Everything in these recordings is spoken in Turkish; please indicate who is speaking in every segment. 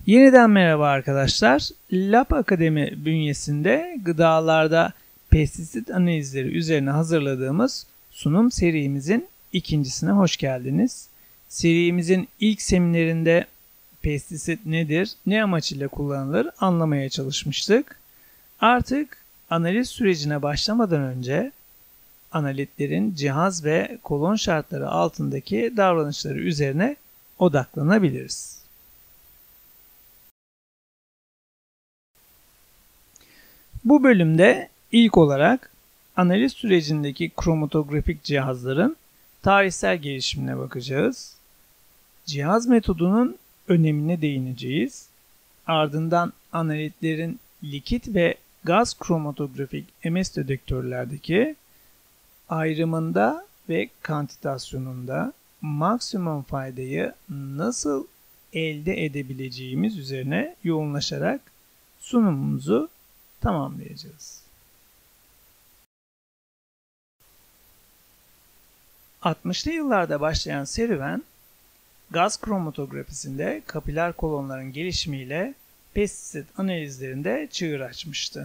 Speaker 1: Yeniden merhaba arkadaşlar. Lab Akademi bünyesinde gıdalarda pestisit analizleri üzerine hazırladığımız sunum serimizin ikincisine hoş geldiniz. Serimizin ilk seminerinde pestisit nedir, ne amaç ile kullanılır anlamaya çalışmıştık. Artık analiz sürecine başlamadan önce analitlerin cihaz ve kolon şartları altındaki davranışları üzerine odaklanabiliriz. Bu bölümde ilk olarak analiz sürecindeki kromatografik cihazların tarihsel gelişimine bakacağız. Cihaz metodunun önemine değineceğiz. Ardından analitlerin likit ve gaz kromatografik MS dedektörlerdeki ayrımında ve kantitasyonunda maksimum faydayı nasıl elde edebileceğimiz üzerine yoğunlaşarak sunumumuzu tamamlayacağız. 60'lı yıllarda başlayan serüven, gaz kromatografisinde kapiler kolonların gelişimiyle pestisit analizlerinde çığır açmıştı.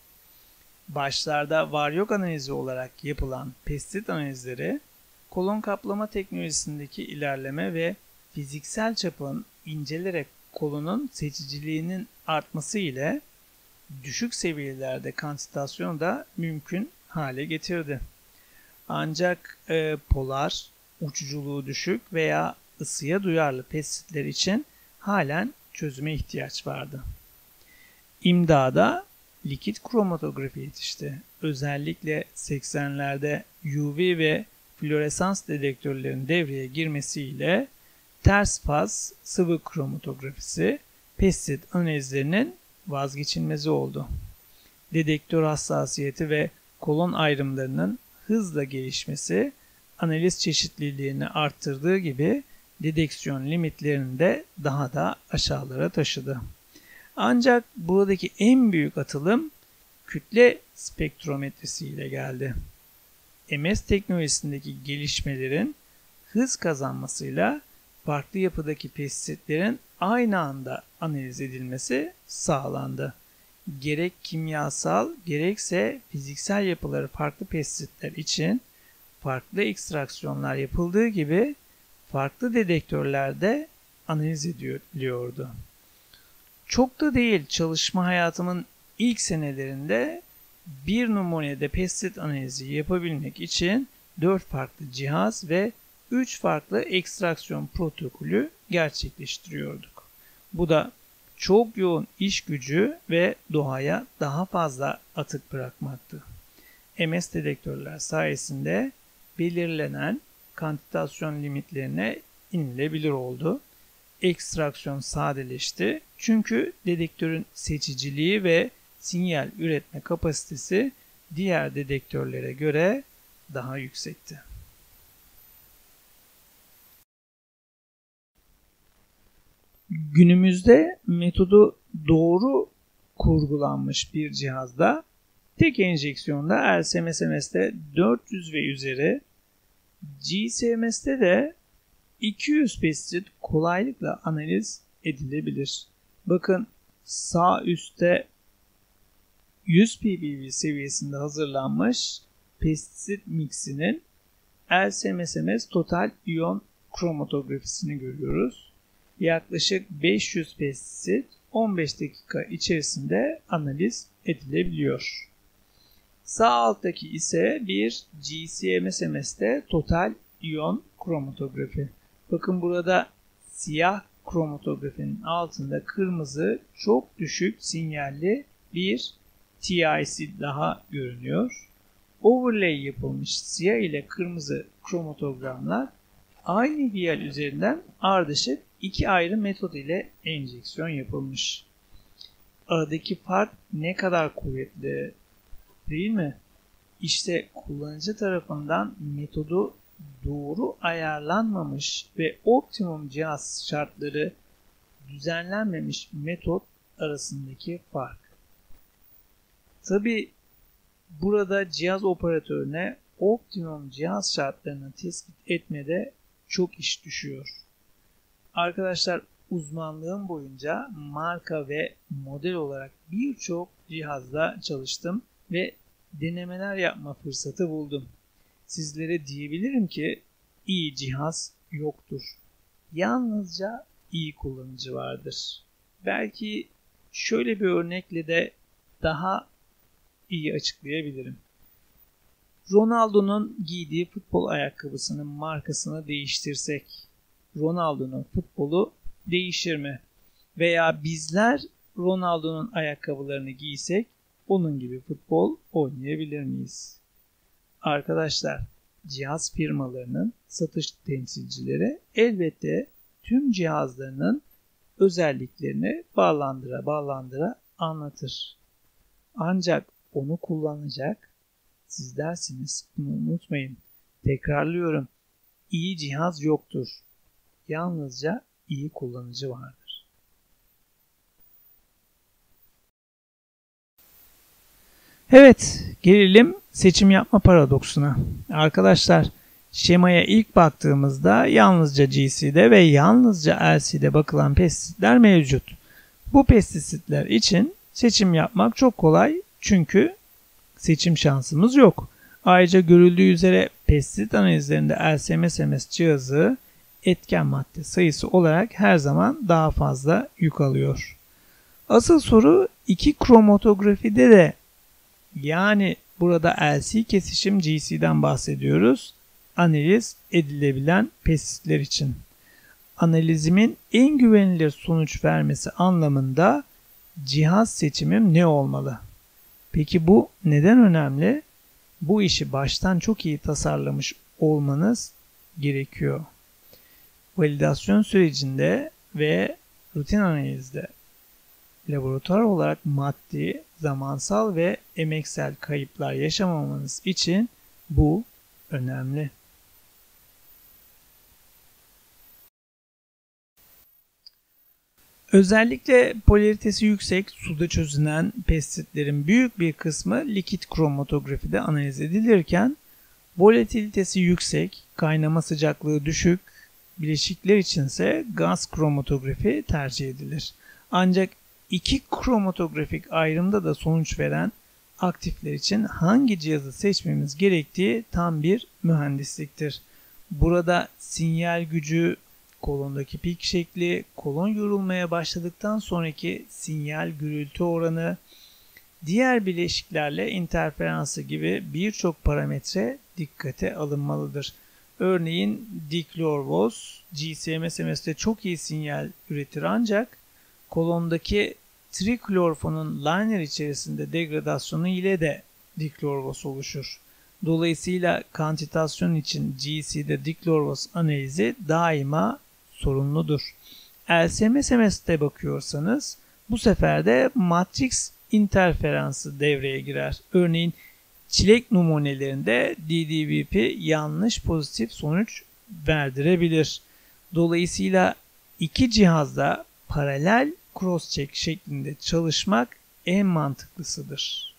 Speaker 1: Başlarda var-yok analizi olarak yapılan pestisit analizleri, kolon kaplama teknolojisindeki ilerleme ve fiziksel çapın incelerek kolonun seçiciliğinin artması ile düşük seviyelerde kantitasyon da mümkün hale getirdi. Ancak polar, uçuculuğu düşük veya ısıya duyarlı pestisitler için halen çözüme ihtiyaç vardı. İmdada likit kromatografi yetişti. Özellikle 80'lerde UV ve floresans dedektörlerin devreye girmesiyle ters faz sıvı kromatografisi pestisit analizlerinin vazgeçilmezi oldu. Dedektör hassasiyeti ve kolon ayrımlarının hızla gelişmesi analiz çeşitliliğini arttırdığı gibi deteksiyon limitlerini de daha da aşağılara taşıdı. Ancak buradaki en büyük atılım kütle spektrometresi ile geldi. MS teknolojisindeki gelişmelerin hız kazanmasıyla farklı yapıdaki pestisitlerin aynı anda analiz edilmesi sağlandı. Gerek kimyasal gerekse fiziksel yapıları farklı pestisitler için farklı ekstraksiyonlar yapıldığı gibi farklı dedektörlerde analiz ediliyordu. Çok da değil, çalışma hayatımın ilk senelerinde bir numunede pestisit analizi yapabilmek için 4 farklı cihaz ve 3 farklı ekstraksiyon protokolü gerçekleştiriyorduk. Bu da çok yoğun iş gücü ve doğaya daha fazla atık bırakmaktı. MS dedektörler sayesinde belirlenen kantitasyon limitlerine inilebilir oldu. Ekstraksiyon sadeleşti çünkü dedektörün seçiciliği ve sinyal üretme kapasitesi diğer dedektörlere göre daha yüksekti. Günümüzde metodu doğru kurgulanmış bir cihazda tek enjeksiyonda LC-MS'de 400 ve üzeri, GC-MS'de de 200 pestisit kolaylıkla analiz edilebilir. Bakın sağ üstte 100 ppb seviyesinde hazırlanmış pestisit mixinin LC-MS total iyon kromatografisini görüyoruz. Yaklaşık 500 pestisit 15 dakika içerisinde analiz edilebiliyor. Sağ alttaki ise bir GC-MS'de total iyon kromatografi. Bakın burada siyah kromatografinin altında kırmızı çok düşük sinyalli bir TIC daha görünüyor. Overlay yapılmış siyah ile kırmızı kromatogramlar aynı vial üzerinden ardışık iki ayrı metot ile enjeksiyon yapılmış. Aradaki fark ne kadar kuvvetli, değil mi? İşte kullanıcı tarafından metodu doğru ayarlanmamış ve optimum cihaz şartları düzenlenmemiş metot arasındaki fark. Tabi burada cihaz operatörüne optimum cihaz şartlarını tespit etmede çok iş düşüyor. Arkadaşlar, uzmanlığım boyunca marka ve model olarak birçok cihazla çalıştım ve denemeler yapma fırsatı buldum. Sizlere diyebilirim ki iyi cihaz yoktur. Yalnızca iyi kullanıcı vardır. Belki şöyle bir örnekle de daha iyi açıklayabilirim. Ronaldo'nun giydiği futbol ayakkabısının markasını değiştirsek, Ronaldo'nun futbolu değişir mi? Veya bizler Ronaldo'nun ayakkabılarını giysek, onun gibi futbol oynayabilir miyiz? Arkadaşlar, cihaz firmalarının satış temsilcileri elbette tüm cihazlarının özelliklerini bağlandıra anlatır. Ancak onu kullanacak siz dersiniz. Bunu unutmayın. Tekrarlıyorum. İyi cihaz yoktur. Yalnızca iyi kullanıcı vardır. Evet, gelelim seçim yapma paradoksuna. Arkadaşlar, şemaya ilk baktığımızda yalnızca GC'de ve yalnızca LC'de bakılan pestisitler mevcut. Bu pestisitler için seçim yapmak çok kolay çünkü seçim şansımız yok. Ayrıca görüldüğü üzere pestisit analizlerinde LC-MS cihazı etken madde sayısı olarak her zaman daha fazla yük alıyor. Asıl soru iki kromatografide de, yani burada LC kesişim GC'den bahsediyoruz, analiz edilebilen pestisitler için. Analizimin en güvenilir sonuç vermesi anlamında cihaz seçimim ne olmalı? Peki bu neden önemli? Bu işi baştan çok iyi tasarlamış olmanız gerekiyor. Validasyon sürecinde ve rutin analizde laboratuvar olarak maddi, zamansal ve emeksel kayıplar yaşamamanız için bu önemli. Özellikle polaritesi yüksek suda çözünen pestisitlerin büyük bir kısmı likit kromatografide analiz edilirken volatilitesi yüksek, kaynama sıcaklığı düşük bileşikler içinse gaz kromatografi tercih edilir. Ancak iki kromatografik ayrımda da sonuç veren aktifler için hangi cihazı seçmemiz gerektiği tam bir mühendisliktir. Burada sinyal gücü, kolondaki pik şekli, kolon yorulmaya başladıktan sonraki sinyal gürültü oranı, diğer bileşiklerle interferansı gibi birçok parametre dikkate alınmalıdır. Örneğin diklorvoz, GC-MSMS'de çok iyi sinyal üretir ancak kolondaki triklorfonun liner içerisinde degradasyonu ile de diklorvoz oluşur. Dolayısıyla kantitasyon için GC'de diklorvoz analizi daima sorumludur. LC-MSMS'de bakıyorsanız bu sefer de matrix interferansı devreye girer. Örneğin çilek numunelerinde DDVP yanlış pozitif sonuç verdirebilir. Dolayısıyla iki cihazda paralel cross-check şeklinde çalışmak en mantıklısıdır.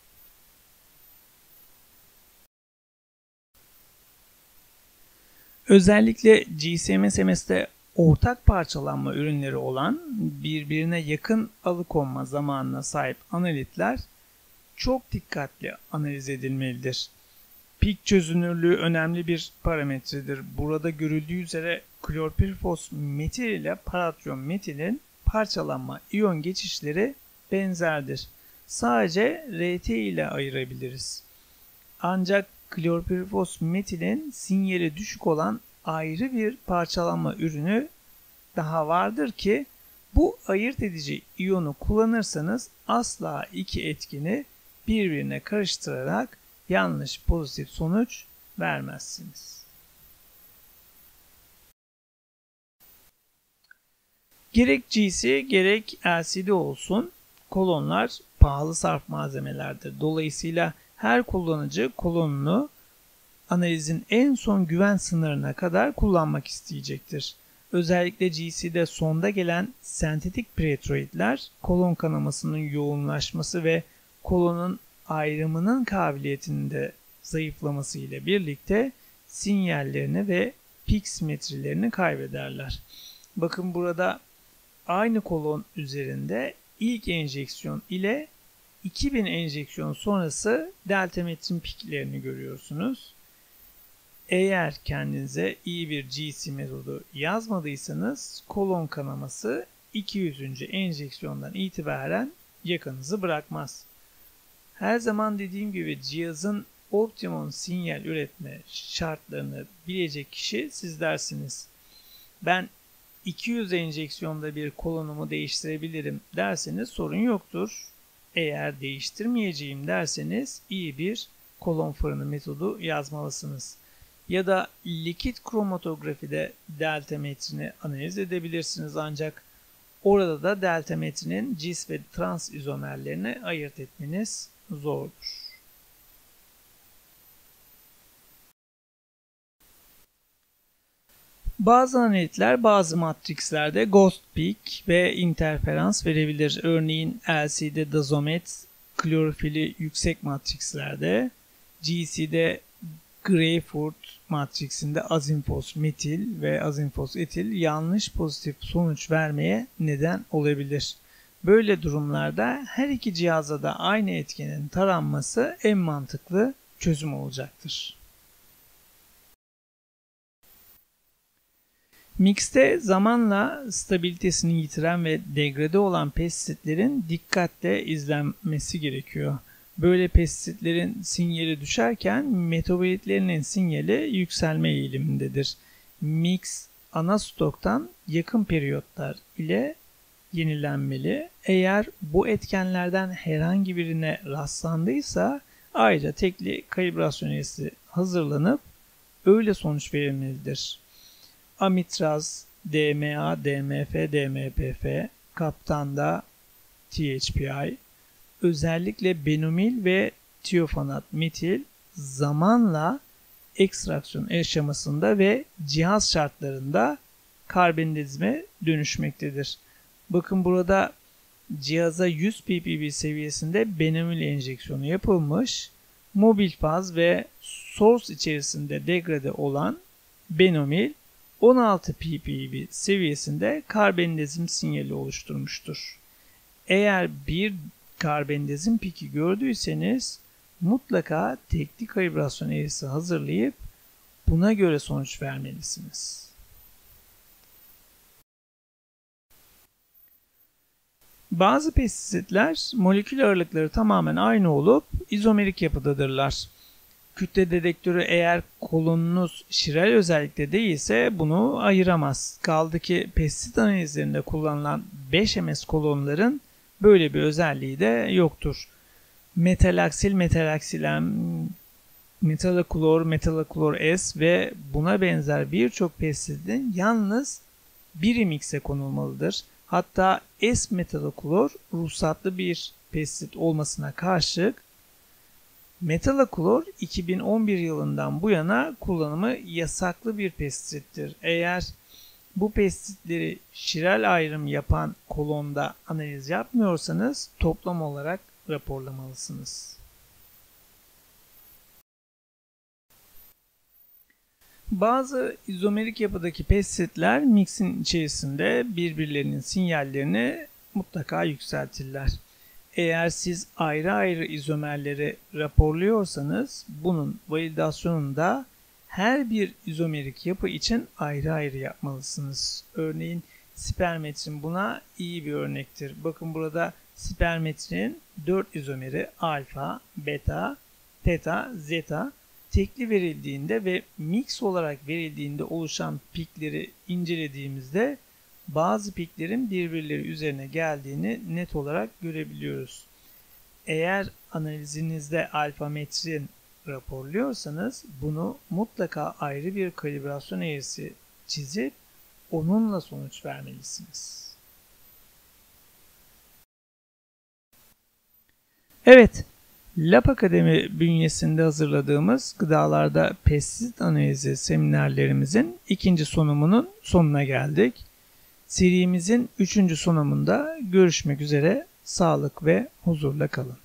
Speaker 1: Özellikle GC-MSMS'de ortak parçalanma ürünleri olan birbirine yakın alıkonma zamanına sahip analitler çok dikkatli analiz edilmelidir. Pik çözünürlüğü önemli bir parametredir. Burada görüldüğü üzere klorpirifos metil ile paratyon metilin parçalanma iyon geçişleri benzerdir. Sadece RT ile ayırabiliriz. Ancak klorpirifos metilin sinyali düşük olan ayrı bir parçalanma ürünü daha vardır ki bu ayırt edici iyonu kullanırsanız asla iki etkini birbirine karıştırarak yanlış pozitif sonuç vermezsiniz. Gerek GC gerek LCD olsun kolonlar pahalı sarf malzemelerdir. Dolayısıyla her kullanıcı kolonunu analizin en son güven sınırına kadar kullanmak isteyecektir. Özellikle GC'de sonda gelen sentetik pretroidler kolon kanamasının yoğunlaşması ve kolonun ayrımının kabiliyetinde zayıflaması ile birlikte sinyallerini ve pik simetrilerini kaybederler. Bakın burada aynı kolon üzerinde ilk enjeksiyon ile 2000 enjeksiyon sonrası deltametrin piklerini görüyorsunuz. Eğer kendinize iyi bir GC metodu yazmadıysanız kolon kanaması 200. enjeksiyondan itibaren yakanızı bırakmaz. Her zaman dediğim gibi cihazın optimum sinyal üretme şartlarını bilecek kişi sizlersiniz. Ben 200 enjeksiyonda bir kolonumu değiştirebilirim derseniz sorun yoktur. Eğer değiştirmeyeceğim derseniz iyi bir kolon fırını metodu yazmalısınız. Ya da likit kromatografide deltametrini analiz edebilirsiniz, ancak orada da deltametrinin cis ve trans izomerlerini ayırt etmeniz zordur. Bazı analitler bazı matrikslerde ghost peak ve interferans verebilir. Örneğin LC'de dazomet, klorofili yüksek matrikslerde, GC'de Greyfurt matriksinde azinfos metil ve azinfos etil yanlış pozitif sonuç vermeye neden olabilir. Böyle durumlarda her iki cihaza da aynı etkenin taranması en mantıklı çözüm olacaktır. Mix'te zamanla stabilitesini yitiren ve degrade olan pestisitlerin dikkatle izlenmesi gerekiyor. Böyle pestisitlerin sinyali düşerken metabolitlerinin sinyali yükselme eğilimindedir. Mix ana stoktan yakın periyotlar ile yenilenmeli. Eğer bu etkenlerden herhangi birine rastlandıysa ayrıca tekli kalibrasyon eğrisi hazırlanıp öyle sonuç verilmelidir. Amitraz, DMA, DMF, DMPF, kaptanda THPI, özellikle benomil ve tiofanat metil zamanla ekstraksiyon aşamasında ve cihaz şartlarında karbendazime dönüşmektedir. Bakın burada cihaza 100 ppb seviyesinde benomil enjeksiyonu yapılmış, mobil faz ve source içerisinde degrade olan benomil 16 ppb seviyesinde karbendazim sinyali oluşturmuştur. Eğer bir karbendazim piki gördüyseniz mutlaka tekli kalibrasyon eğrisi hazırlayıp buna göre sonuç vermelisiniz. Bazı pestisitler molekül ağırlıkları tamamen aynı olup izomerik yapıdadırlar. Kütle dedektörü eğer kolonunuz şirel özellikte değilse bunu ayıramaz. Kaldı ki pestisit analizlerinde kullanılan 5 ms kolonların böyle bir özelliği de yoktur. Metalaksil, metalaksilem, metalaklor, metalaklor S ve buna benzer birçok pestisitin yalnız biri mikse konulmalıdır. Hatta S-metalaklor ruhsatlı bir pestisit olmasına karşılık metalaklor 2011 yılından bu yana kullanımı yasaklı bir pestisittir. Eğer bu pestisitleri şirel ayrım yapan kolonda analiz yapmıyorsanız toplam olarak raporlamalısınız. Bazı izomerik yapıdaki pestisitler mixin içerisinde birbirlerinin sinyallerini mutlaka yükseltirler. Eğer siz ayrı ayrı izomerleri raporluyorsanız bunun validasyonunu da her bir izomerik yapı için ayrı ayrı yapmalısınız. Örneğin spermetrin buna iyi bir örnektir. Bakın burada spermetrin 4 izomeri alfa, beta, teta, zeta tekli verildiğinde ve mix olarak verildiğinde oluşan pikleri incelediğimizde bazı piklerin birbirleri üzerine geldiğini net olarak görebiliyoruz. Eğer analizinizde alfametrin raporluyorsanız bunu mutlaka ayrı bir kalibrasyon eğrisi çizip onunla sonuç vermelisiniz. Evet, Lab Akademi bünyesinde hazırladığımız gıdalarda pestisit analizi seminerlerimizin ikinci sunumunun sonuna geldik. Serimizin 3. sunumunda görüşmek üzere, sağlık ve huzurla kalın.